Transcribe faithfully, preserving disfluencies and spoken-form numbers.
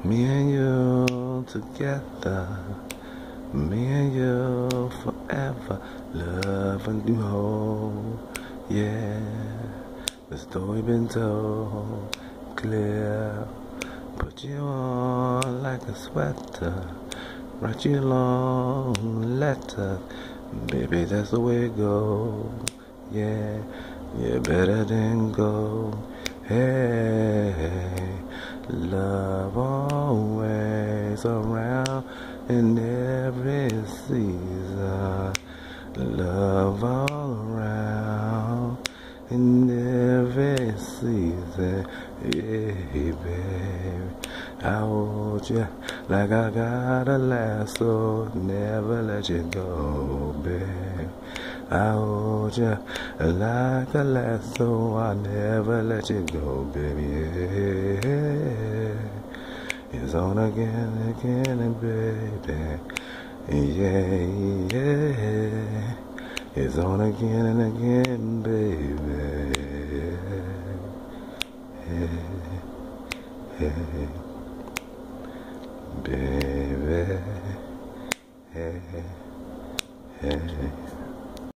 Me and you together, me and you forever, love and you hold, yeah. The story been told clear. Put you on like a sweater, write you a long letter, baby, that's the way it goes, yeah. You better than go, hey. Love always around in every season. Love all around in every season. Yeah, baby, I hold you like I got a lasso, never let you go, babe. I hold you like a lasso, I never let you go, baby. Yeah. It's on again, again, and baby. Yeah, yeah. It's on again and again, baby. Yeah, yeah, baby.